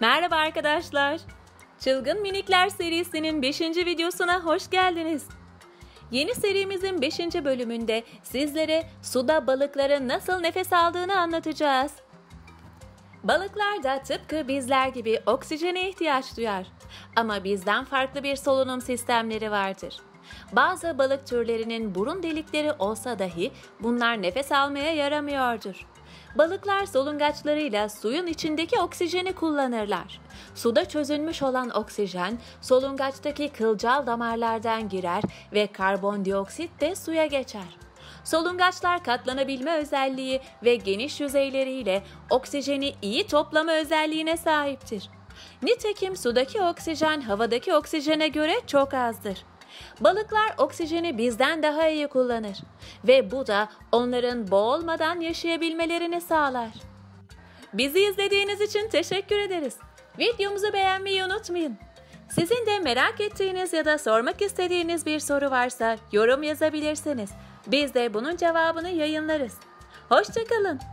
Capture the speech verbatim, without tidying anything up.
Merhaba arkadaşlar. Çılgın Minikler serisinin beşinci videosuna hoş geldiniz. Yeni serimizin beşinci bölümünde sizlere suda balıkların nasıl nefes aldığını anlatacağız. Balıklar da tıpkı bizler gibi oksijene ihtiyaç duyar. Ama bizden farklı bir solunum sistemleri vardır. Bazı balık türlerinin burun delikleri olsa dahi bunlar nefes almaya yaramıyordur. Balıklar solungaçlarıyla suyun içindeki oksijeni kullanırlar. Suda çözülmüş olan oksijen solungaçtaki kılcal damarlardan girer ve karbondioksit de suya geçer. Solungaçlar katlanabilme özelliği ve geniş yüzeyleriyle oksijeni iyi toplama özelliğine sahiptir. Nitekim sudaki oksijen havadaki oksijene göre çok azdır. Balıklar oksijeni bizden daha iyi kullanır ve bu da onların boğulmadan yaşayabilmelerini sağlar. Bizi izlediğiniz için teşekkür ederiz. Videomuzu beğenmeyi unutmayın. Sizin de merak ettiğiniz ya da sormak istediğiniz bir soru varsa yorum yazabilirsiniz. Biz de bunun cevabını yayınlarız. Hoşça kalın.